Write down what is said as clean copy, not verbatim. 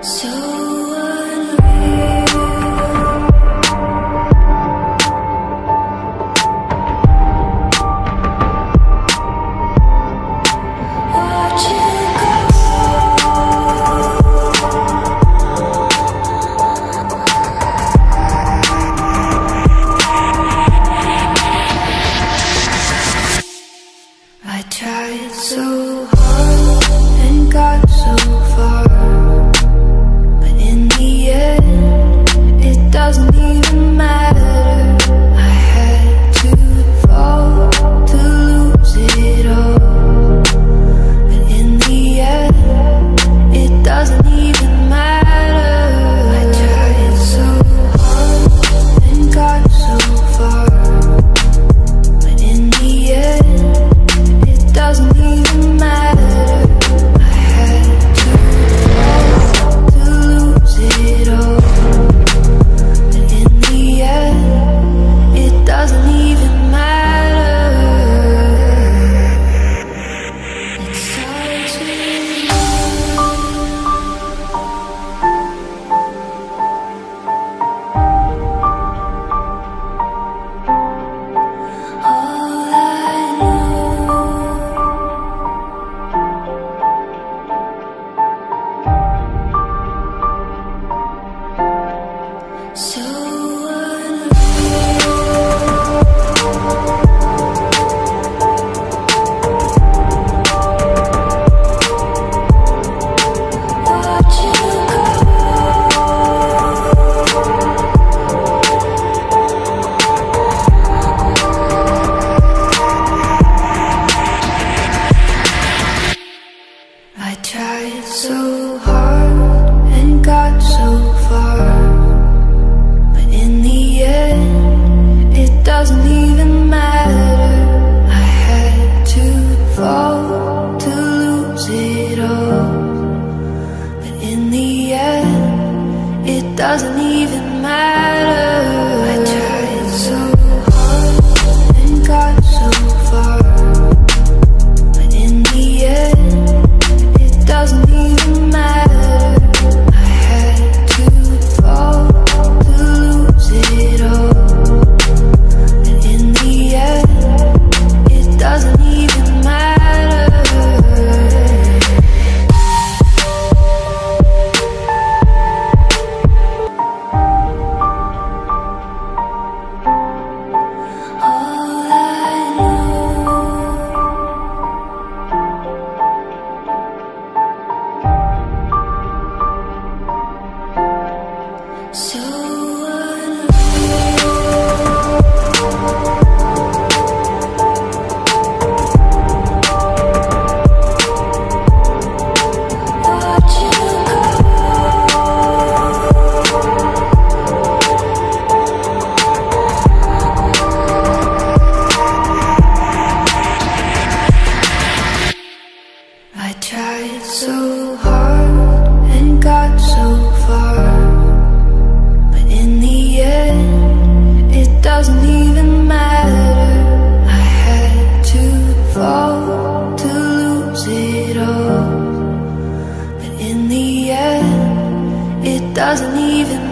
Tried so hard and got so far, but in the end, it doesn't even matter. I had to fall to lose it all, but in the end, it doesn't even matter. I tried so hard and got so far, but in the end, doesn't even matter. I had to fall to lose it all, but in the end, it doesn't even matter. It's hard to all I know. So I tried so hard and got so far, but in the end, it doesn't even matter. I had to fall to lose it all, but in the end, it doesn't even matter. I tried so hard and got so far, but in the end, it doesn't even matter. I had to fall to lose it all, but in the end, it doesn't even matter. All I know. So I tried so hard and got so far, but in the end, it doesn't even matter. I had to fall to lose it all, but in the end, it doesn't even